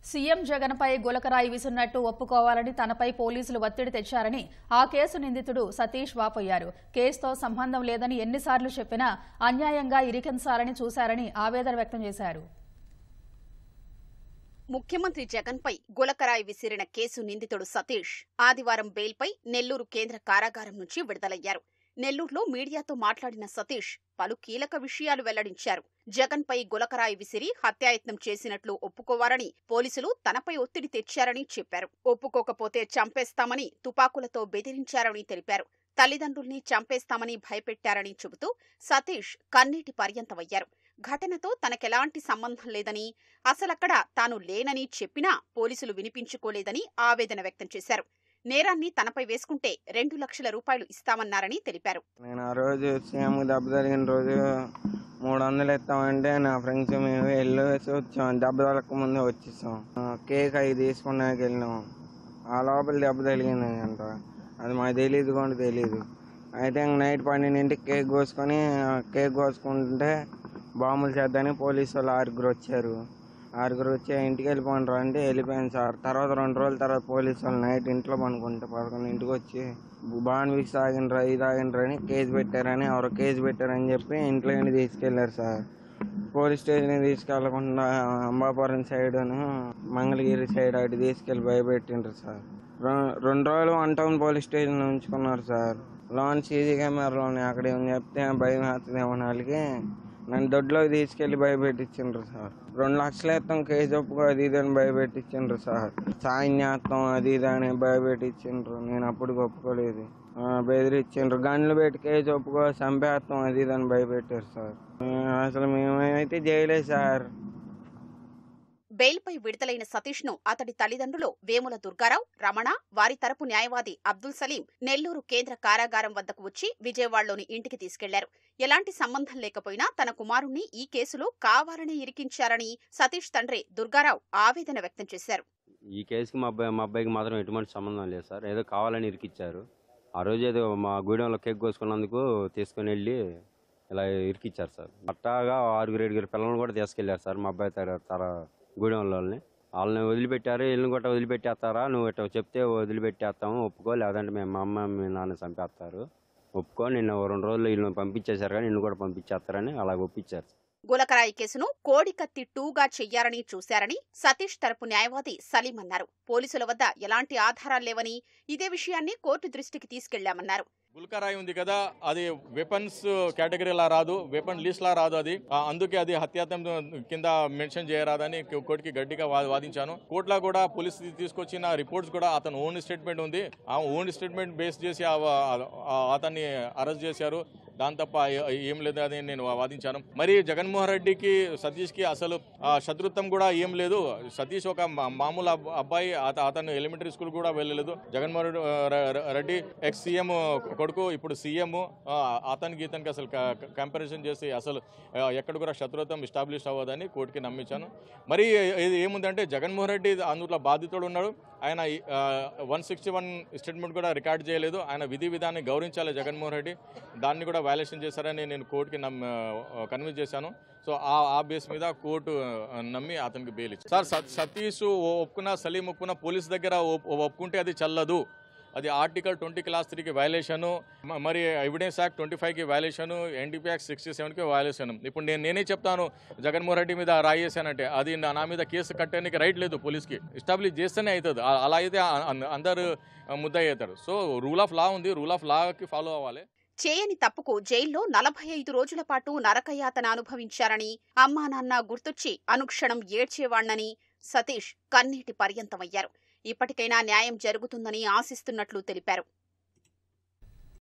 CM జగన్పై గులకరాయి విసున్నట్టు ఒప్పుకోవాలని తనపై పోలీసులు ఒత్తిడి తెచ్చారని ఆ కేసు నిందితుడు సతీష్ వాపోయారు. కేసుతో సంబంధం లేదని ఎన్నిసార్లు చెప్పినా అన్యాయంగా ఇరికించాలని చూశారని ఆవేదన వ్యక్తం చేశారు. ముఖ్యమంత్రి జగన్పై గులకరాయి విసిరిన కేసు నిందితుడు సతీష్ ఆదివారం బెయిల్పై నెల్లూరు కేంద్ర కారాగారం నుంచి విడుదలయ్యారు. నెల్లూరులో మీడియాతో మాట్లాడిన సతీష్ పలు కీలక విషయాలు వెల్లడించారు. జగన్పై గులకరాయి విసిరి హత్యాయత్నం చేసినట్లు ఒప్పుకోవాలని పోలీసులు తనపై ఒత్తిడి తెచ్చారని చెప్పారు. ఒప్పుకోకపోతే చంపేస్తామని తుపాకులతో బెదిరించారని తెలిపారు. తల్లిదండ్రుల్ని చంపేస్తామని భయపెట్టారని చెబుతూ సతీష్ కన్నీటి పర్యంతమయ్యారు. ఘటనతో తనకెలాంటి సంబంధం లేదని, అసలక్కడ తాను లేనని చెప్పినా పోలీసులు వినిపించుకోలేదని ఆవేదన వ్యక్తం చేశారు. నేరాన్ని తనపై వేసుకుంటే 2 లక్షల రూపాయలు ఇస్తామన్నారని తెలిపారు. నేను ఆ రోజు సీఎం దెబ్బ జరిగిన రోజు 300 ఇస్తామంటే నా ఫ్రెండ్స్ మేము వెళ్ళేసి వచ్చాం. దెబ్బ తగలక ముందే వచ్చేసాం. కేక్ అవి తీసుకున్నాక వెళ్ళాం. ఆ లోపల దెబ్బ తగిలింది అంట. అది మాకు తెలియదు కూడా తెలియదు. అయితే నైట్ 12ంటికి కేక్ కోసుకుంటే బాంబులు చేద్దామని పోలీసు వాళ్ళు 6 వచ్చారు. 6 వచ్చి ఇంటికి వెళ్ళిపోండ్రు అంటే వెళ్ళిపోయాను సార్. తర్వాత 2 రోజుల తర్వాత పోలీసు వాళ్ళు నైట్ ఇంట్లో పనుకుంటే 11ంటికి వచ్చి బాండ్ వీక్స్ తాగిండ్రా ఇది తాగిండ్రా అని కేసు పెట్టారని ఎవరో కేసు పెట్టారని చెప్పి ఇంట్లో తీసుకెళ్లారు సార్. పోలీస్ స్టేషన్ తీసుకెళ్లకుండా అంబాపురం సైడ్ మంగళగిరి సైడ్ అటు తీసుకెళ్లి భయపెట్టిండ్రు సార్. 2 రోజులు 1 టౌన్ పోలీస్ స్టేషన్ ఉంచుకున్నారు సార్. లోన్ సీసీ కెమెరాలో ఉన్నాయి. అక్కడ ఏమని చెప్తే భయం వేస్తుందేమో వాళ్ళకి నన్ను దొడ్లోకి తీసుకెళ్లి భయపెట్టించిండ్రు సార్. 2 లక్షలు ఇస్తాం కేసు ఒప్పుకో అది ఇది అని భయపెట్టించిండ్రు సార్. సాయం చేస్తాం అది ఇది అని భయపెట్టించిండ్రు. నేను అప్పటికి ఒప్పుకోలేదు. బెదిరించిండ్రు. గన్లు పెట్టి కేసు ఒప్పుకో చంపేస్తాం అది ఇది అని భయపెట్టారు సార్. అసలు మేమైతే చేయలేదు సార్. బెయిల్పై విడుదలైన సతీష్ ను అతడి తల్లిదండ్రులు వేముల దుర్గారావు, రమణ, వారి తరపు న్యాయవాది అబ్దుల్ సలీం నెల్లూరు కేంద్ర కారాగారం వద్దకు వచ్చి విజయవాడలోని ఇంటికి తీసుకెళ్లారు. ఎలాంటి సంబంధం లేకపోయినా తన కుమారుణ్ణి ఈ కేసులో కావాలని ఇరికించారని సతీష్ తండ్రి దుర్గారావు ఆవేదన వ్యక్తం చేశారు. ఈ కేసుకి మా అబ్బాయికి మాత్రం ఎటువంటి సంబంధం లేదు సార్. ఏదో కావాలని ఇరికిచ్చారు. ఆ రోజు ఏదో మా గూడెంలో కేక్ కోసుకున్నందుకు తీసుకుని వెళ్ళి ఇలా ఇరికిచ్చారు సార్. అట్టాగా 6-7 పిల్లలను కూడా తీసుకెళ్లారు సార్. మా అబ్బాయి గూడెంలోని వాళ్ళని వదిలిపెట్టారు. ఇల్లు కూడా వదిలిపెట్టేస్తారా, నువ్వు ఇట్లా చెప్తే వదిలిపెట్టేస్తాము, ఒప్పుకో, లేదంటే మేము మా అమ్మ మీ నాన్న చంపేస్తారు, ఒప్పుకో, నిన్న 2 రోజులు ఇల్లు పంపించేశారు కానీ నిన్ను కూడా పంపించేస్తారని అలాగ ఒప్పించారు. గులకరాయి కేసును కోడికత్తి 2గా చెయ్యాలని చూశారని సతీష్ తరపు న్యాయవాది సలీం అన్నారు. పోలీసుల వద్ద ఎలాంటి ఆధారాలు లేవని, ఇదే విషయాన్ని కోర్టు దృష్టికి తీసుకెళ్లామన్నారు. గులకరాయి ఉంది కదా, అది వెపన్స్ కేటగిరీలా రాదు, వెపన్ లిస్ట్లా రాదు. అది అందుకే అది హత్యాయత్నం కింద మెన్షన్ చేయరాదని కోర్టుకి గట్టిగా వాదించాను. కోర్టులో కూడా పోలీసు తీసుకొచ్చిన రిపోర్ట్స్ కూడా అతను ఓన్ స్టేట్మెంట్ ఉంది. ఆ ఓన్ స్టేట్మెంట్ బేస్ చేసి అతన్ని అరెస్ట్ చేశారు. దాని తప్ప ఏం లేదు అని నేను వాదించాను. మరి జగన్మోహన్ రెడ్డికి సతీష్కి అసలు శత్రుత్వం కూడా ఏం లేదు. సతీష్ ఒక మామూలు అబ్బాయి. అతను ఎలిమెంటరీ స్కూల్ కూడా వెళ్ళలేదు. జగన్మోహన్ రెడ్డి ఎక్స్ సీఎం కొడుకు, ఇప్పుడు సీఎం. ఇతనికి అసలు కంపారిజన్ చేసి అసలు ఎక్కడ కూడా శత్రుత్వం ఎస్టాబ్లిష్ అవ్వదని కోర్టుకి నమ్మించాను. మరి ఇది ఏముందంటే జగన్మోహన్ రెడ్డి అందులో బాధితుడు ఉన్నాడు. ఆయన 161 స్టేట్మెంట్ కూడా రికార్డ్ చేయలేదు. ఆయన విధి విధాన్ని గౌరవించాలి జగన్మోహన్ రెడ్డి. దాన్ని కూడా వైలేషన్ చేశారని నేను కోర్టుకి కన్విన్స్ చేశాను. సో ఆ బేస్ మీద కోర్టు నమ్మి అతనికి బెయిల్ ఇచ్చారు. సార్ సతీష్ ఒప్పుకున్నా, సలీం ఒప్పుకున్నా, పోలీస్ దగ్గర ఒప్పుకుంటే అది చల్లదు. అది ఆర్టికల్ 20 క్లాస్ 3కి వైలేషను, మరి ఎవిడెన్స్ యాక్ట్ 25కి వైలేషను, ఎన్డీపీ యాక్ట్ 67కి వైలేషను. ఇప్పుడు నేనే చెప్తాను జగన్మోహన్ రెడ్డి మీద రాయేసానంటే అది నా మీద కేసు కట్టడానికి రైట్ లేదు. పోలీస్కి ఎస్టాబ్లిష్ చేస్తేనే అవుతుంది. అలా అయితే అందరు ముద్దాయి అవుతారు. సో రూల్ ఆఫ్ లా ఉంది, రూల్ ఆఫ్ లాకి ఫాలో అవ్వాలి. చేయని తప్పుకు జైల్లో 45 రోజుల పాటు నరకయాతన అనుభవించారని, అమ్మా నాన్న గుర్తొచ్చి అనుక్షణం ఏడ్చేవాణ్ణని సతీష్ కన్నీటి పర్యంతమయ్యారు. ఇప్పటికైనా న్యాయం జరుగుతుందని ఆశిస్తున్నట్లు తెలిపారు.